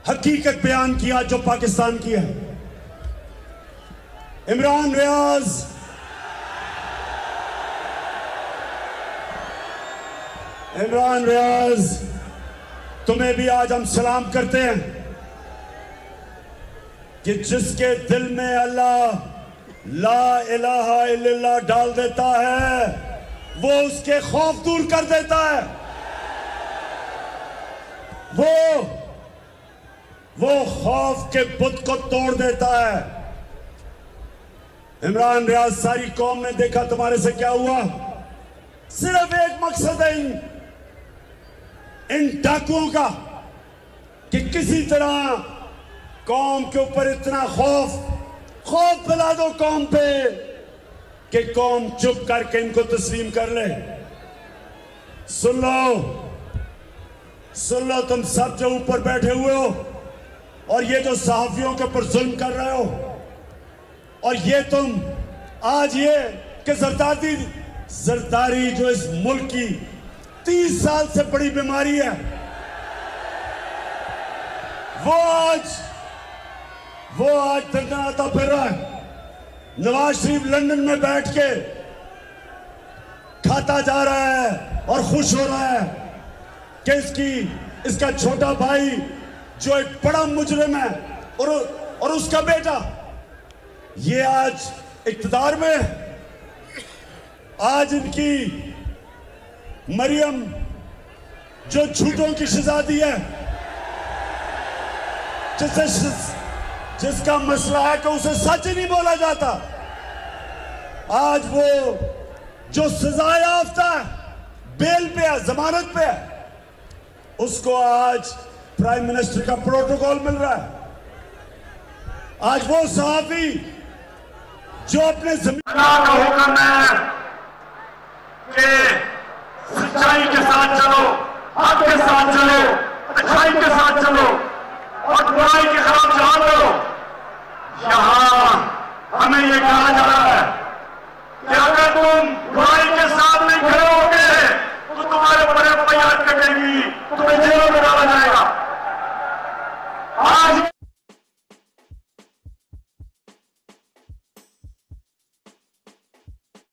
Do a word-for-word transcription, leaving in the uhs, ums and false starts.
हकीकत बयान किया जो पाकिस्तान की है। इमरान रियाज इमरान रियाज तुम्हें भी आज हम सलाम करते हैं कि जिसके दिल में अल्लाह ला इलाहा इल्लल्लाह डाल देता है वो उसके खौफ दूर कर देता है। वो वो खौफ के बुत को तोड़ देता है। इमरान रियाज, सारी कौम ने देखा तुम्हारे से क्या हुआ। सिर्फ एक मकसद है इन इन डाकुओं का कि किसी तरह कौम के ऊपर इतना खौफ खौफ फैला दो कौम पे कि कौम चुप करके इनको तस्लीम कर ले। सुन लो सुन लो तुम सब जो ऊपर बैठे हुए हो और ये जो सहाफियों के ऊपर जुल्म कर रहे हो, और ये तुम आज ये कि जरदारी जरदारी जो इस मुल्क की तीस साल से बड़ी बीमारी है, वो आज वो आज तनाता फिर रहा है। नवाज शरीफ लंदन में बैठ के खाता जा रहा है और खुश हो रहा है कि इसकी इसका छोटा भाई जो एक बड़ा मुजरिम है और और उसका बेटा ये आज इक्तदार में। आज इनकी मरियम जो झूठों की शहजादी है, जिसे जिसका मसला है कि उसे सच ही नहीं बोला जाता, आज वो जो सजा याफ्ता है, बेल पे है, जमानत पे है, उसको आज प्राइम मिनिस्टर का प्रोटोकॉल मिल रहा है। आज वो सहाफी जो अपने जमीन का हुक्म है कि सच्चाई के साथ चलो, हक के साथ चलो, अच्छाई के साथ चलो और बुराई के खिलाफ जहां करो। यहाँ हमें ये कहा जा